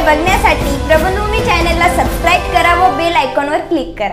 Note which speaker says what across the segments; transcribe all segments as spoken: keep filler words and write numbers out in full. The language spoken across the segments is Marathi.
Speaker 1: बघण्यासाठी प्रबंधभूमी चॅनलला सबस्क्राइब करा व बेल आयकॉनवर क्लिक करा।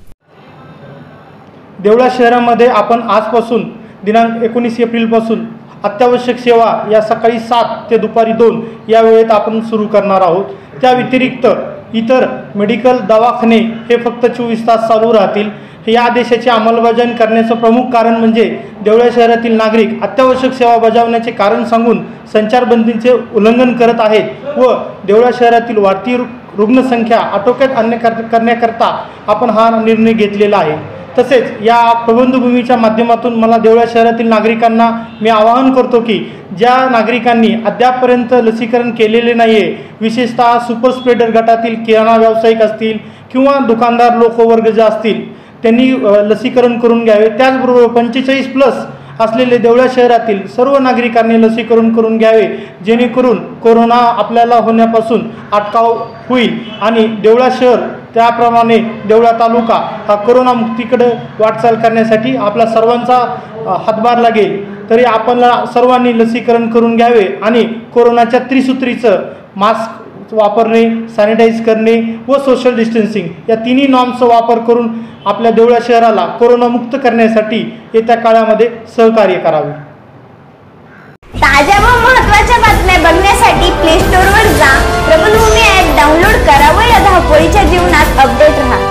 Speaker 2: देवळा शहरामध्ये आपण आजपासून दिनांक एकोणीस एप्रिल पासून अत्यावश्यक सेवा या सकाळी सात ते दुपारी दोन या वेळेत आपण सुरू करणार आहोत। त्या व्यतिरिक्त इतर मेडिकल दवाखाने हे फक्त चोवीस तास चालू राहतील। या आदेशाची अंमलबजावणी करण्याचं प्रमुख कारण म्हणजे देवळा शहरातील नागरिक अत्यावश्यक सेवा बजावण्याचे कारण सांगून संचारबंदीचे उल्लंघन करत आहेत व देवळा शहरातील वाढती रुग्णसंख्या आटोक्यात आणण्या करण्याकरता आपण हा निर्णय घेतलेला आहे। तसेच या प्रबंधभूमीच्या माध्यमातून मला देवळा शहरातील नागरिकांना मी आवाहन करतो की ज्या नागरिकांनी अद्यापपर्यंत लसीकरण केलेले नाही आहे, विशेषतः सुपर स्प्रेडर गटातील किराणा व्यावसायिक असतील किंवा दुकानदार लोकवर्ग जे असतील त्यांनी लसीकरण करून घ्यावे। त्याचबरोबर पंचेचाळीस प्लस असलेले देवळा शहरातील सर्व नागरिकांनी लसीकरण करून घ्यावे, जेणेकरून कोरोना आपल्याला होण्यापासून अटकाव होईल आणि देवळा शहर त्याप्रमाणे देवळा तालुका हा कोरोना मुक्तीकडे वाटचाल करण्यासाठी आपला सर्वांचा हातभार लागेल। तरी आपण सर्वांनी लसीकरण करून घ्यावे आणि कोरोनाच्या त्रिसूत्रीचं मास्क वापरणे, सॅनिटाईज करणे व सोशल डिस्टन्सिंग या तिन्ही नॉर्म्सचा वापर करून आपल्या देवळा शहराला कोरोनामुक्त करण्यासाठी येत्या काळामध्ये सहकार्य करावे।
Speaker 1: ताज्या व महत्त्वाच्या बातम्या बघण्यासाठी प्ले स्टोअरवर जा, प्रबंधभूमी ॲप डाउनलोड करा व या धावपळीच्या जीवनात अपडेट राहा।